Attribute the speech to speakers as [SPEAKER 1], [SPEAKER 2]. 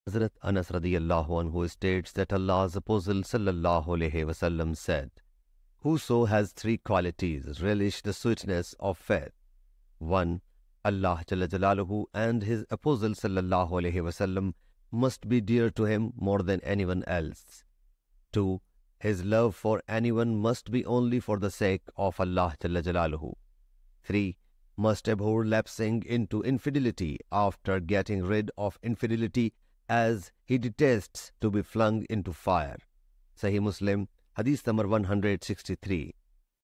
[SPEAKER 1] Hazrat Anas radiyallahu anhu states that Allah's Apostle sallallahu alayhi wasallam said, "Whoso has three qualities relish the sweetness of faith. 1. Allah Jalla Jalaluhu and His Apostle sallallahu alayhi wasallam must be dear to him more than anyone else. 2. His love for anyone must be only for the sake of Allah Jalla Jalaluhu. 3. Must abhor lapsing into infidelity after getting rid of infidelity, as he detests to be flung into fire." Sahih Muslim Hadith number 163.